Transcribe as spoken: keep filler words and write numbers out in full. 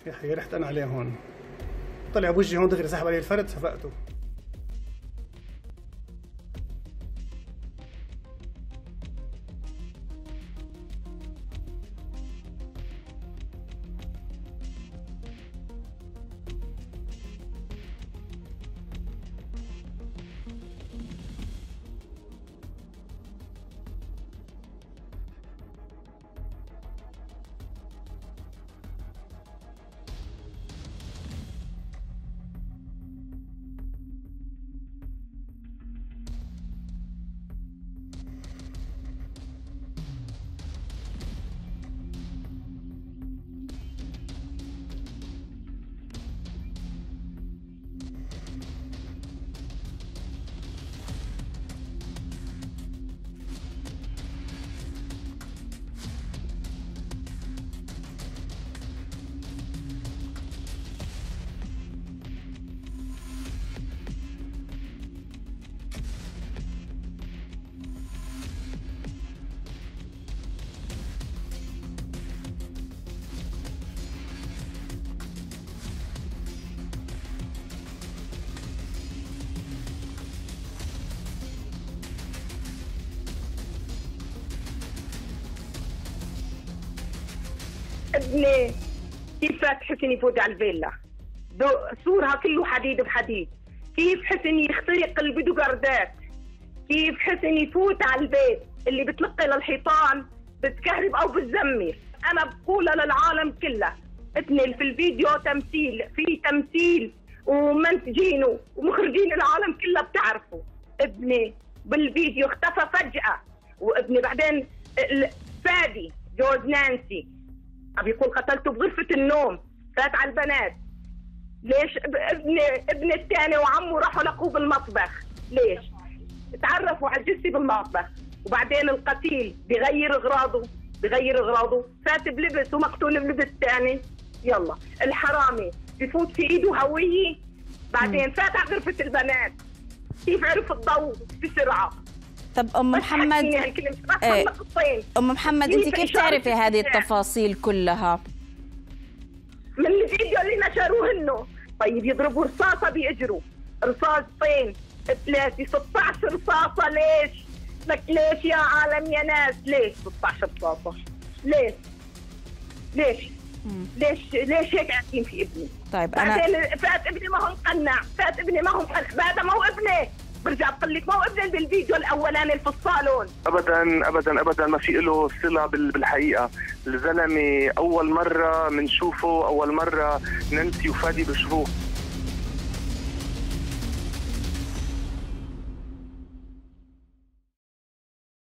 يا حي رحت انا عليه هون، طلع بوجهي هون دغري سحب علي الفرد سفقته. ابني كيف فات حسن يفوت على الفيلا؟ سورها كله حديد بحديد. كيف حسن يخترق البدوغردات؟ كيف حسن يفوت على البيت اللي بتلقي للحيطان بتكهرب او بتزمر؟ انا بقولها للعالم كله، ابني في الفيديو تمثيل، في تمثيل ومنتجينه ومخرجين العالم كله بتعرفوا. ابني بالفيديو اختفى فجأة، وابني بعدين فادي جوز نانسي عم يقول قتلته بغرفة النوم، فات على البنات. ليش ابن ابن الثاني وعمه راحوا لقوه بالمطبخ؟ ليش؟ تعرفوا على الجثة بالمطبخ، وبعدين القتيل بغير اغراضه بغير اغراضه، فات بلبس ومقتول بلبس ثاني. يلا الحرامي بفوت في ايده هوية، بعدين فات على غرفة البنات. كيف عرف الضوء بسرعة؟ طب ام محمد ايه. ام محمد انت كيف تعرفي هذه التفاصيل كلها؟ من الفيديو اللي نشروه انه طيب يضربوا رصاصه بيجروا رصاصتين ثلاثه ستة عشر رصاصه. ليش؟ لك ليش يا عالم يا ناس؟ ليش ستة عشر رصاصه؟ ليش؟ ليش؟ مم. ليش ليش هيك قاعدين في ابني؟ طيب انا بعدين فات ابني ما هو مقنع، فات ابني ما هو مقنع، هذا ما هو ابني. برجع بقول لك ما هو ابن بالفيديو الاولاني اللي في الصالون. ابدا ابدا ابدا ما في له صله بالحقيقه. الزلمه اول مره بنشوفه، اول مره نانسي وفادي بشوفوه.